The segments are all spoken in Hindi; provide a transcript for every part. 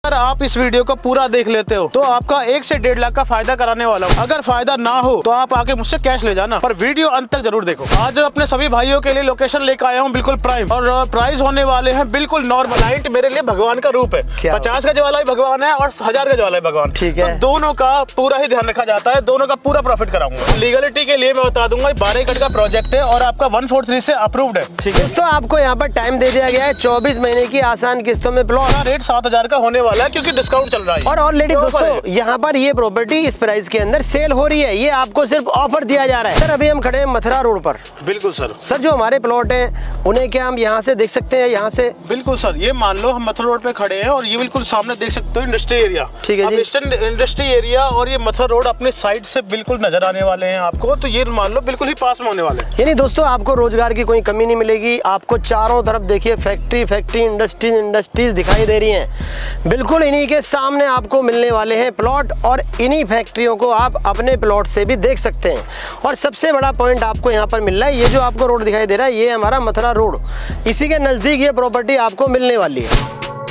अगर आप इस वीडियो को पूरा देख लेते हो तो आपका 1 से 1.5 लाख का फायदा कराने वाला हूँ। अगर फायदा ना हो तो आप आके मुझसे कैश ले जाना, पर वीडियो अंत तक जरूर देखो। आज अपने सभी भाइयों के लिए लोकेशन लेकर आया हूँ बिल्कुल प्राइम, और प्राइस होने वाले हैं बिल्कुल नॉर्मल। क्लाइंट मेरे लिए भगवान का रूप है, 50 गज वाला भी भगवान है और 1000 गज वाला भी भगवान। ठीक है, तो दोनों का पूरा ही ध्यान रखा जाता है, दोनों का पूरा प्रॉफिट कराऊंगा। लीगलिटी के लिए मैं बता दूंगा 12 एकड़ का प्रोजेक्ट है और आपका 143 से अप्रूव्ड है। ठीक है दोस्तों, आपको यहाँ पर टाइम दे दिया गया है 24 महीने की आसान किस्तों में प्लॉट। रेट 7000 का होने वाला है क्योंकि डिस्काउंट चल रहा है। और ऑलरेडी दोस्तों यहाँ पर ये प्रॉपर्टी इस प्राइस के अंदर सेल हो रही है, ये आपको सिर्फ ऑफर दिया जा रहा है। सर अभी हम खड़े हैं मथुरा रोड पर। बिल्कुल सर। सर जो हमारे प्लॉट हैं उन्हें क्या हम यहाँ से देख सकते हैं? यहाँ से बिल्कुल सर, ये मान लो हम मथुरा रोड पे खड़े हैं और ये बिल्कुल सामने देख सकते हो इंडस्ट्री एरिया। ठीक है जी, इंडस्ट्री एरिया और ये मथुरा रोड अपने साइड से बिल्कुल नजर आने वाले हैं आपको, तो ये मान लो बिल्कुल ही पास में होने वाले हैं। यानी दोस्तों आपको रोजगार की कोई कमी नहीं मिलेगी। आपको चारों तरफ देखिए फैक्ट्री इंडस्ट्रीज दिखाई दे रही हैं। बिल्कुल इन्हीं के सामने आपको मिलने वाले हैं प्लॉट और इन्हीं फैक्ट्रियों को आप अपने प्लॉट से भी देख सकते हैं। और सबसे बड़ा पॉइंट आपको यहाँ पर मिल रहा है, ये जो आपको रोड दिखाई दे रहा है ये हमारा मथुरा रोड, इसी के नजदीक ये प्रॉपर्टी आपको मिलने वाली है।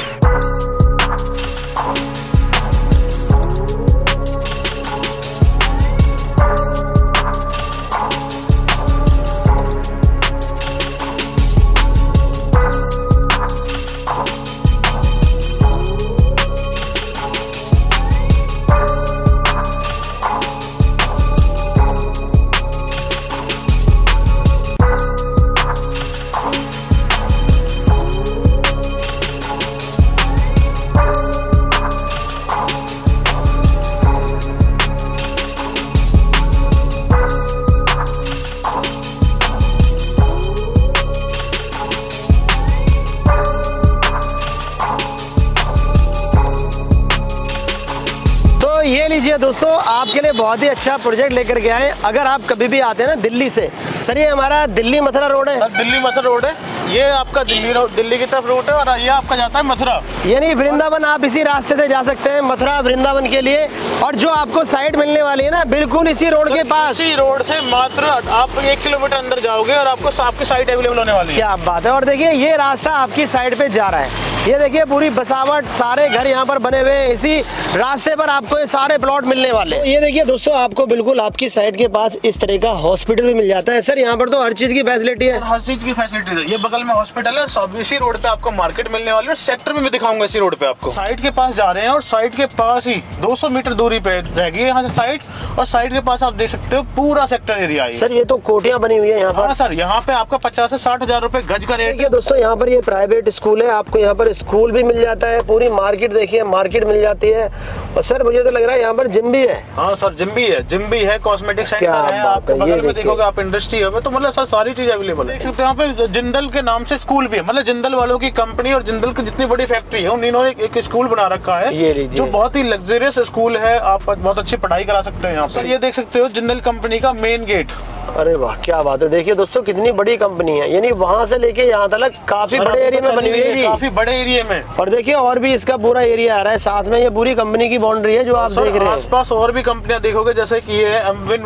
ये लीजिए दोस्तों, आपके लिए बहुत ही अच्छा प्रोजेक्ट लेकर के आए। अगर आप कभी भी आते हैं ना दिल्ली से, सर ये हमारा दिल्ली मथुरा रोड है। दिल्ली मथुरा रोड है, ये आपका दिल्ली की तरफ रोड है और ये आपका जाता है मथुरा, यानी वृंदावन। आप इसी रास्ते से जा सकते हैं मथुरा वृंदावन के लिए। और जो आपको साइड मिलने वाली है ना बिल्कुल इसी रोड के पास, इसी रोड से मात्र आप 1 किलोमीटर अंदर जाओगे और आपको आपकी साइड अवेलेबल होने वाली है। क्या बात है। और देखिए ये रास्ता आपकी साइड पे जा रहा है, ये देखिए पूरी बसावट, सारे घर यहाँ पर बने हुए हैं। इसी रास्ते पर आपको ये सारे प्लॉट मिलने वाले हैं। ये देखिए दोस्तों, आपको बिल्कुल आपकी साइड के पास इस तरह का हॉस्पिटल भी मिल जाता है। सर यहाँ पर तो हर चीज की फैसिलिटी है, हर चीज की फैसिलिटी है। ये बगल में हॉस्पिटल है, सब इसी रोड पे आपको मार्केट मिलने वाली है। सेक्टर में भी दिखाऊंगा इसी रोड पे आपको। साइड के पास जा रहे हैं और साइड के पास ही 200 मीटर दूरी पे रहेगी यहाँ से साइड, और साइड के पास आप देख सकते हो पूरा सेक्टर एरिया है। सर ये तो कोठियाँ बनी हुई है यहाँ पर। हाँ सर, यहाँ पे आपका 50 से 60 हजार रुपए गज का रेट है। दोस्तों यहाँ पर ये प्राइवेट स्कूल है, आपको यहाँ पर स्कूल भी मिल जाता है। पूरी मार्केट देखिए, मार्केट मिल जाती है। और सर मुझे तो लग रहा है यहाँ पर जिम भी है। हाँ सर, जिम भी है, कॉस्मेटिक सेंटर है। आपको बगल में देखोगे आप इंडस्ट्री है, तो मतलब सर सारी चीज अवेलेबल है। देख सकते हैं यहाँ पे जिंदल के नाम से स्कूल भी है, मतलब जिंदल वालों की कंपनी और जिंदल की जितनी बड़ी फैक्ट्री है उन्होंने एक स्कूल बना रखा है, जो बहुत ही लग्जरियस स्कूल है। आप बहुत अच्छी पढ़ाई करा सकते हैं यहाँ पर। ये देख सकते हो जिंदल कंपनी का मेन गेट। अरे वाह क्या बात है। देखिए दोस्तों कितनी बड़ी कंपनी है, यानी वहाँ से लेके यहाँ तक काफी बड़े एरिया में बनी हुई है, काफी बड़े एरिया में। और देखिए और भी इसका पूरा एरिया आ रहा है साथ में। ये पूरी कंपनी की बाउंड्री है जो आप देख रहे हैं। आसपास और भी कंपनियां देखोगे, जैसे कि ये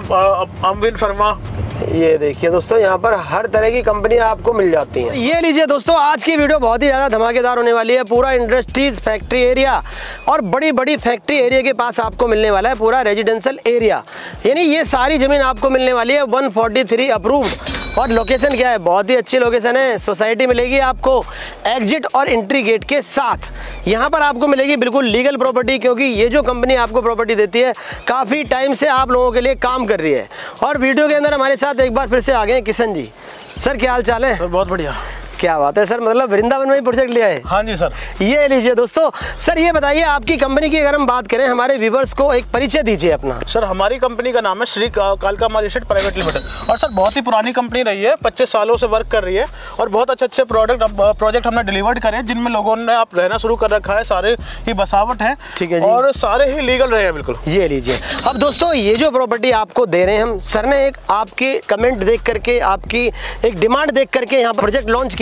अमविन फर्मा। ये देखिए दोस्तों, यहाँ पर हर तरह की कंपनियां आपको मिल जाती हैं। ये लीजिए दोस्तों, आज की वीडियो बहुत ही ज़्यादा धमाकेदार होने वाली है। पूरा इंडस्ट्रीज फैक्ट्री एरिया और बड़ी बड़ी फैक्ट्री एरिया के पास आपको मिलने वाला है पूरा रेजिडेंशियल एरिया, यानी ये सारी ज़मीन आपको मिलने वाली है 143 अप्रूव्ड। और लोकेशन क्या है, बहुत ही अच्छी लोकेशन है। सोसाइटी मिलेगी आपको एग्जिट और एंट्री गेट के साथ। यहाँ पर आपको मिलेगी बिल्कुल लीगल प्रॉपर्टी, क्योंकि ये जो कंपनी आपको प्रॉपर्टी देती है काफ़ी टाइम से आप लोगों के लिए काम कर रही है। और वीडियो के अंदर हमारे साथ एक बार फिर से आ गए किशन जी। सर क्या हाल चाल है? सर बहुत बढ़िया। क्या बात है सर, मतलब वृंदावन में ही प्रोजेक्ट लिया है? हाँ जी सर। ये लीजिए दोस्तों, सर ये बताइए आपकी कंपनी की अगर हम बात करें, हमारे व्यूवर्स को एक परिचय दीजिए अपना। सर हमारी कंपनी का नाम है श्री कालका माल एस्टेट प्राइवेट लिमिटेड, और सर बहुत ही पुरानी कंपनी रही है, 25 सालों से वर्क कर रही है और बहुत अच्छे प्रोजेक्ट हमने डिलीवर्ड करे, जिनमें लोगों ने आप रहना शुरू कर रखा है। सारे ही बसावट है, ठीक है जी, और सारे ही लीगल रहे हैं बिल्कुल। ये लीजिए। अब दोस्तों ये जो प्रॉपर्टी आपको दे रहे हैं हम, सर ने एक आपकी कमेंट देख करके, आपकी एक डिमांड देख करके यहाँ पर प्रोजेक्ट लॉन्च किया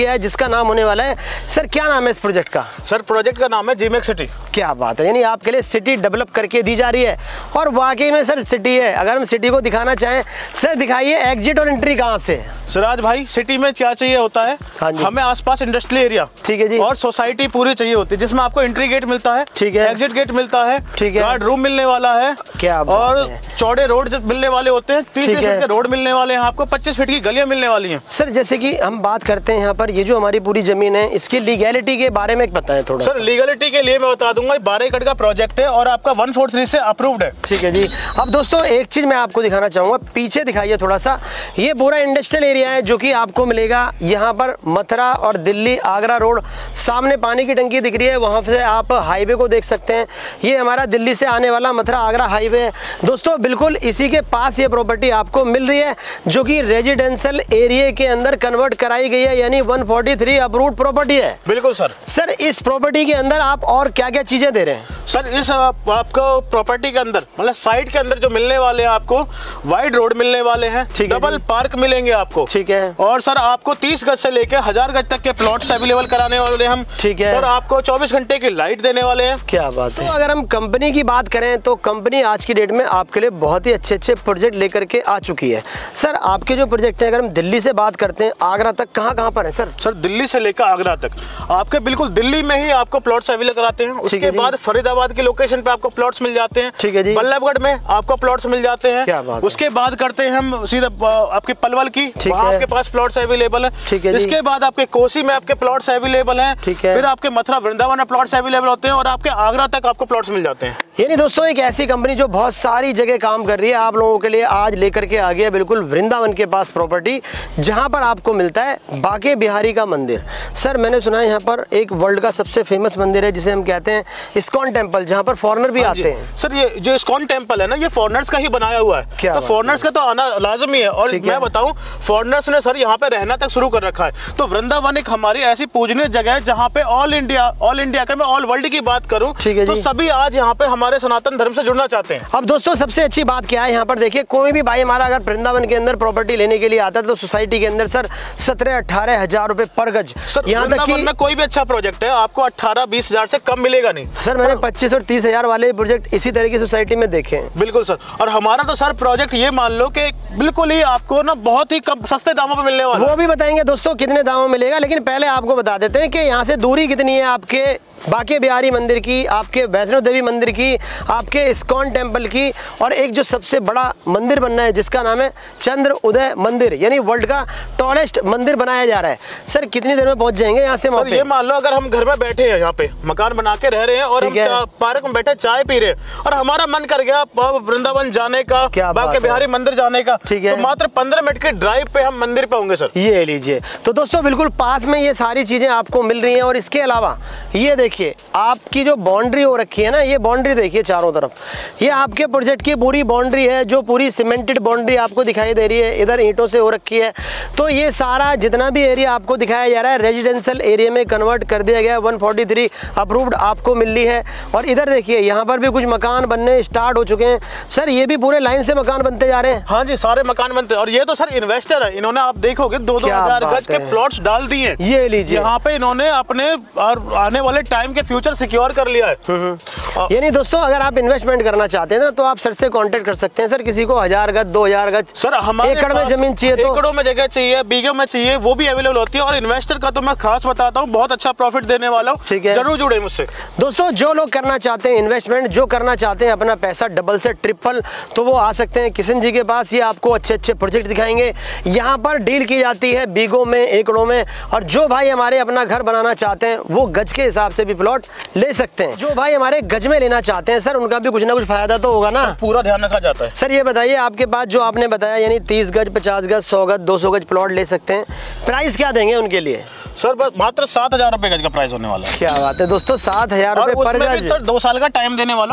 एरिया है जिसका नाम होने वाला है सर, क्या नाम है इस प्रोजेक्ट का? सर प्रोजेक्ट का नाम है जीमेक्स सिटी। क्या बात है, यानी आपके लिए सिटी डेवलप करके दी जा रही है और वाकई में सर सिटी है। अगर हम सिटी को दिखाना चाहें सर, दिखाइए एग्जिट और एंट्री कहाँ से? सिराज भाई सिटी में क्या चाहिए होता है, हमें आसपास इंडस्ट्रियल एरिया, ठीक है जी, और सोसाइटी पूरी चाहिए होती है जिसमें आपको एंट्री गेट मिलता है, ठीक है, एग्जिट गेट मिलता है, ठीक है, गार्ड रूम मिलने वाला है, क्या और चौड़े रोड मिलने वाले होते हैं, 30 फीट के रोड मिलने वाले हैं आपको, 25 फीट की गलियां मिलने वाली हैं। सर जैसे कि हम बात करते हैं यहाँ पर, ये जो हमारी पूरी जमीन है इसकी लीगैलिटी के बारे में बताएं थोड़ा। सर लीगलिटी के लिए मैं बता दूंगा, 12 एकड़ का प्रोजेक्ट है और आपका 143 से अप्रूव्ड है। ठीक है जी। अब दोस्तों एक चीज मैं आपको दिखाना चाहूंगा, पीछे दिखाइए थोड़ा सा, ये पूरा इंडस्ट्रियल एरिया है जो कि आपको मिलेगा यहाँ पर मथुरा और दिल्ली आगरा रोड। सामने पानी की टंकी दिख रही है, वहां से आप हाईवे को देख सकते हैं। ये हमारा दिल्ली से आने वाला मथुरा आगरा हाईवे है दोस्तों। बिल्कुल इसी के पास ये प्रॉपर्टी आपको मिल रही है जो कि रेजिडेंशियल एरिया के अंदर कन्वर्ट कराई गई है, यानी 143 अप्रूव्ड प्रॉपर्टी है। बिल्कुल सर। सर इस प्रॉपर्टी के अंदर आप और क्या क्या चीजें दे रहे हैं? सर इस आपको प्रॉपर्टी के अंदर मतलब साइड के अंदर जो मिलने वाले हैं, आपको वाइड रोड मिलने वाले हैं, डबल पार्क मिलेंगे आपको, ठीक है, और सर आपको 30 गज से लेकर 1000 गज तक के प्लॉट्स अवेलेबल कराने वाले हम, ठीक है, और आपको 24 घंटे की लाइट देने वाले हैं। क्या बात है। तो अगर हम कंपनी की बात करें तो कंपनी आज की डेट में आपके लिए बहुत ही अच्छे प्रोजेक्ट लेकर के आ चुकी है। सर आपके जो प्रोजेक्ट है, अगर हम दिल्ली से बात करते हैं आगरा तक, कहाँ पर है सर? सर दिल्ली से लेकर आगरा तक आपके बिल्कुल दिल्ली में ही आपको प्लॉट्स अवेलेबल कराते हैं। उसके बाद फरीदाबाद की लोकेशन पे आपको प्लॉट्स मिल जाते हैं, ठीक है जी, बल्लभगढ़ में आपको प्लॉट्स मिल जाते हैं। क्या बात है। उसके बाद करते हैं हम सीधा आपके पलवल की, वहाँ आपके पास प्लॉट्स अवेलेबल है, ठीक है। इसके बाद आपके कोसी में आपके प्लॉट्स अवेलेबल हैं, ठीक है, फिर आपके मथुरा वृंदावन में प्लॉट्स अवेलेबल होते हैं, और आपके आगरा तक आपको प्लॉट्स मिल जाते हैं। यानी दोस्तों एक ऐसी कंपनी जो बहुत सारी जगह काम कर रही है, आप लोगों के लिए आज लेकर के आ गया बिल्कुल वृंदावन के पास प्रॉपर्टी, जहां पर आपको मिलता है बाके बिहारी का मंदिर। सर मैंने सुना है यहाँ पर एक वर्ल्ड का सबसे फेमस मंदिर है जिसे हम कहते हैं इस्कॉन टेम्पल, जहाँ पर फॉरेनर भी आते हैं। सर ये जो इस्कॉन टेम्पल है ना, ये फॉरेनर्स का ही बनाया हुआ है, तो फॉरेनर्स का तो आना लाजमी है। और मैं बताऊं, फॉरेनर्स ने सर यहाँ पे रहना तक शुरू कर रखा है। तो वृंदावन एक हमारी ऐसी पूजनीय जगह है जहाँ पे ऑल इंडिया का, मैं ऑल वर्ल्ड की बात करूँ तो सभी आज यहाँ पे हमारे सनातन धर्म से जुड़ना चाहते हैं। अब दोस्तों सबसे अच्छी बात क्या है, यहाँ पर देखिए कोई भी भाई हमारा अगर वृंदावन के अंदर प्रॉपर्टी लेने के लिए आता है तो सोसाइटी के अंदर सर 17-18 हजार रुपए पर गज। सर यहाँ तक कि कोई भी अच्छा प्रोजेक्ट है आपको 18-20 हजार से कम मिलेगा नहीं। सर मैंने 25 और 30 हजार वाले प्रोजेक्ट इसी तरह की सोसाइटी में देखे हैं। बिल्कुल सर। और हमारा तो सर प्रोजेक्ट ये मान लो कि बिल्कुल ही आपको ना बहुत ही कम सस्ते दामों पे मिलने वाला है। वो भी बताएंगे दोस्तों कितने दामों में मिलेगा, लेकिन पहले आपको बता देते हैं कि यहाँ से दूरी कितनी है आपके बाके बिहारी मंदिर की, आपके वैष्णो देवी मंदिर की, आपके इस्कॉन टेम्पल की, और एक जो सबसे बड़ा मंदिर बनना है जिसका नाम है चंद्र उदय मंदिर, यानी वर्ल्ड का टॉलेस्ट मंदिर बनाया जा रहा है। सर कितनी देर में पहुंच जाएंगे यहाँ से? सर ये मान लो अगर हम घर में बैठे हैं, यहाँ पे मकान बना के रह रहे हैं और हम पार्क में बैठे चाय पी रहे हैं और हमारा मन कर गया वृंदावन जाने का, बाके बिहारी मंदिर जाने का, ठीक है, तो मात्र 15 मिनट के ड्राइव पे हम मंदिर पे होंगे सर। ये लीजिए। तो दोस्तों बिल्कुल पास में ये सारी चीजें आपको मिल रही हैं। और इसके अलावा ये देखिए आपकी जो बाउंड्री हो रखी है ना, ये बाउंड्री देखिए चारों तरफ, ये आपके प्रोजेक्ट की पूरी बाउंड्री है जो पूरी सीमेंटेड बाउंड्री आपको दिखाई दे रही है, इधर ईंटों से हो रखी है। तो ये सारा जितना भी एरिया आपको दिखाया जा रहा है रेजिडेंशियल एरिया में कन्वर्ट कर दिया गया है, 143 अप्रूव्ड आपको मिल रही है। और इधर देखिए यहाँ पर भी कुछ मकान बनने स्टार्ट हो चुके हैं। सर ये भी पूरे लाइन से मकान बनते जा रहे हैं? हाँ जी, सारे मकान बनते हैं। और ये तो सर इन्वेस्टर है, इन्होंने आप देखोगे 2-2 हजार गज के प्लॉट्स डाल दिए। ये लीजिए, यहाँ पे इन्होंने अपने और आने वाले टाइम के फ्यूचर सिक्योर कर लिया है। यानी दोस्तों अगर आप इन्वेस्टमेंट करना चाहते हैं ना तो आप सर से कांटेक्ट कर सकते हैं। सर किसी को 1000 गज 2000 गज सर हमारे एकड़ में जमीन चाहिए तो एकड़ों में जगह चाहिए, बीघे में चाहिए, वो भी अवेलेबल होती है। और इन्वेस्टर का तो मैं खास बताता हूँ, बहुत अच्छा प्रॉफिट देने वाला हूँ, ठीक है, जरूर जुड़े मुझसे। दोस्तों जो लोग करना चाहते हैं इन्वेस्टमेंट, जो करना चाहते हैं अपना पैसा डबल से ट्रिपल, तो वो आ सकते हैं किशन जी के पास। ये आपको अच्छे प्रोजेक्ट दिखाएंगे। यहाँ पर डील की जाती है बीघों में, एकड़ों में। और जो भाई हमारे अपना घर बनाना चाहते हैं वो गज के हिसाब से भी प्लॉट ले सकते हैं। जो भाई हमारे गज में लेना चाहते हैं सर उनका भी कुछ ना कुछ फायदा तो होगा ना, पूरा ध्यान रखा जाता है। सर ये बताइए आपके पास जो आपने बताया यानी 30 गज 50 गज 100 गज 200 गज प्लॉट ले सकते हैं, प्राइस क्या देंगे उनके लिए? सर बस मात्र 7000 रुपए गज का प्राइस होने वाला है। क्या बात है दोस्तों, 7000 रुपए पर गज। सर 2 साल का टाइम देने वाला हूँ।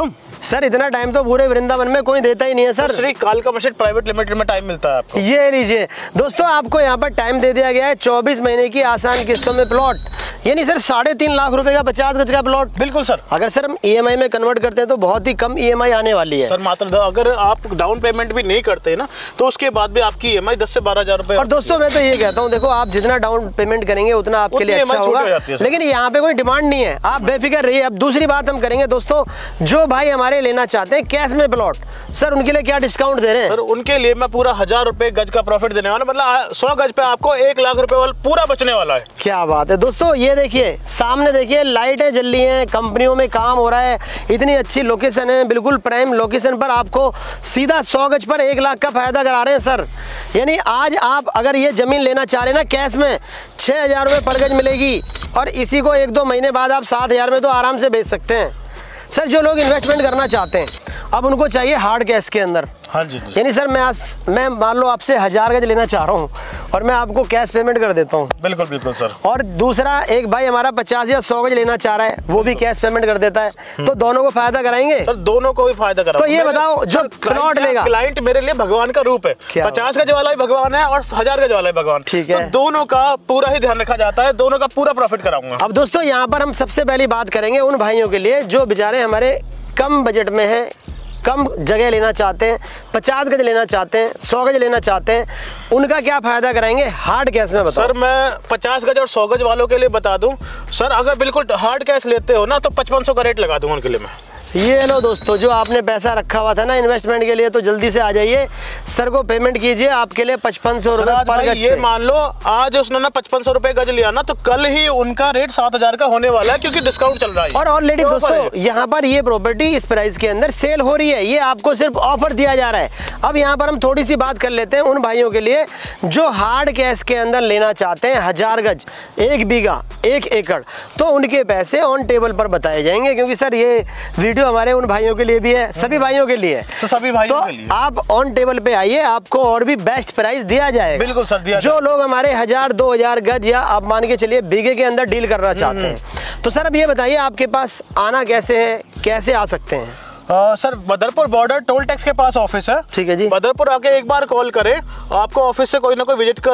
सर इतना टाइम तो पूरे वृंदावन में कोई देता ही नहीं है सर। श्री कालका मस्जिद प्राइवेट लिमिटेड में टाइम मिलता है आपको। ये लीजिए दोस्तों, आपको यहाँ पर टाइम दे दिया गया है 24 महीने की आसान किस्तों में प्लॉट, यानी सर 3.5 लाख रुपए का 50 गज का प्लॉट। बिल्कुल सर। अगर सर हम EMI में कन्वर्ट करते हैं तो बहुत ही कम EMI आने वाली है सर। मात्र अगर आप डाउन पेमेंट भी नहीं करते ना तो उसके बाद भी आपकी EMI 10 से 12 हजार रुपए। और दोस्तों मैं तो ये कहता हूँ, देखो आप जितना डाउन पेमेंट करेंगे उतना आपके लिए अच्छा होगा, लेकिन यहाँ पे कोई डिमांड नहीं है, आप बेफिक्र रहिए। अब दूसरी बात हम करेंगे दोस्तों, जो भाई हमारे लेना चाहते हैं कैश में प्लॉट, सर उनके लिए क्या डिस्काउंट दे रहे हैं? सर उनके लिए मैं पूरा 1000 रुपए गज का प्रॉफिट देने वाला, मतलब 100 गज पे आपको 1 लाख रुपए वाला पूरा बचने वाला है। क्या बात है दोस्तों, ये देखिए सामने देखिए लाइटें जल रही हैं, कंपनियों में काम हो रहा है, इतनी अच्छी लोकेशन है, बिल्कुल प्राइम लोकेशन पर आपको सीधा 100 गज पर 1 लाख का फायदा करा रहे हैं सर। यानी आज आप अगर ये जमीन लेना चाह रहे हैं ना कैश में 6000 रुपये पर गज मिलेगी, और इसी को 1-2 महीने बाद आप 7000 में तो आराम से बेच सकते हैं। सर जो लोग इन्वेस्टमेंट करना चाहते हैं अब उनको चाहिए हार्ड कैश के अंदर। हाँ जी। यानी सर मैं मान लो आपसे 1000 गज लेना चाह रहा हूँ और मैं आपको कैश पेमेंट कर देता हूँ। बिल्कुल बिल्कुल सर। और दूसरा एक भाई हमारा 50 या 100 गज लेना चाह रहा है, वो भी कैश पेमेंट कर देता है, तो दोनों को फायदा कराएंगे सर। दोनों को भी फायदा कराएंगे। तो ये बताओ जो प्लॉट लेगा, क्लाइंट मेरे लिए भगवान का रूप है। 50 गज वाला भी भगवान है और 1000 गज वाला भी भगवान। ठीक है, तो दोनों का पूरा ही ध्यान रखा जाता है, दोनों का पूरा प्रॉफिट कराऊंगा। अब दोस्तों यहाँ पर हम सबसे पहली बात करेंगे उन भाइयों के लिए जो बेचारे हमारे कम बजट में है, कम जगह लेना चाहते हैं, 50 गज लेना चाहते हैं, 100 गज लेना चाहते हैं, उनका क्या फायदा कराएंगे हार्ड कैश में बताओ। सर मैं 50 गज और 100 गज वालों के लिए बता दूं सर, अगर बिल्कुल हार्ड कैश लेते हो ना तो 5500 का रेट लगा दूंगा उनके लिए मैं। ये लो दोस्तों, जो आपने पैसा रखा हुआ था ना इन्वेस्टमेंट के लिए, तो जल्दी से आ जाइए, सर को पेमेंट कीजिए, आपके लिए 5500 रुपए पर गज। ये मान लो आज उसने 5500 रुपए गज लिया ना तो कल ही उनका रेट 7000 का होने वाला है, क्योंकि डिस्काउंट चल रहा है। और ऑलरेडी दोस्तों यहाँ पर ये प्रॉपर्टी इस प्राइस के अंदर सेल हो रही है, ये आपको सिर्फ ऑफर दिया जा रहा है। अब यहाँ पर हम थोड़ी सी बात कर लेते हैं उन भाइयों के लिए जो हार्ड कैश के अंदर लेना चाहते हैं 1000 गज, 1 बीघा, 1 एकड़, तो उनके पैसे ऑन टेबल पर बताए जाएंगे, क्योंकि सर ये वीडियो हमारे उन भाइयों के लिए भी है, सभी भाइयों के लिए है, तो सभी भाइयों के लिए आप ऑन टेबल पे आइए, आपको और भी बेस्ट प्राइस दिया जाएगा। बिल्कुल सर, दिया जो लोग हमारे 1000-2000 गज या आप मान के चलिए बीघे के अंदर डील करना चाहते हैं। तो सर अब ये बताइए आपके पास आना कैसे है, कैसे आ सकते हैं? Sir Badarpur border toll tax के पास ऑफिस है। ठीक है जी। बदरपुर आके एक बार कॉल करें, आपको ऑफिस से कोई ना कोई विजिट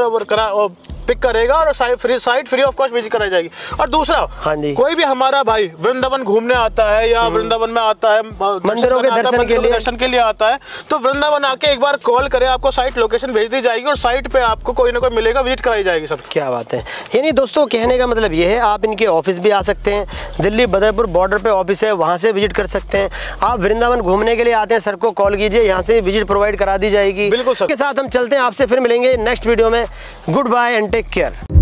पिक करेगा और site free of cost visit कराई जाएगी। और दूसरा, हाँ जी, कोई भी हमारा भाई वृंदावन घूमने आता है या वृंदावन में आता है मंदिरों के दर्शन के लिए आता है, तो वृंदावन आके एक बार कॉल करे, आपको साइट लोकेशन भेज दी जाएगी और साइट पे आपको कोई ना कोई मिलेगा, विजिट कराई जाएगी सर। क्या बात है। यानी दोस्तों कहने का मतलब ये है, आप इनके ऑफिस भी आ सकते हैं, दिल्ली बदरपुर बॉर्डर पे ऑफिस है, वहाँ से विजिट कर सकते हैं। आप वृंदावन घूमने के लिए आते हैं, सर को कॉल कीजिए, यहाँ से विजिट प्रोवाइड करा दी जाएगी। बिल्कुल सर। के साथ हम चलते हैं, आपसे फिर मिलेंगे नेक्स्ट वीडियो में। Good bye and take care.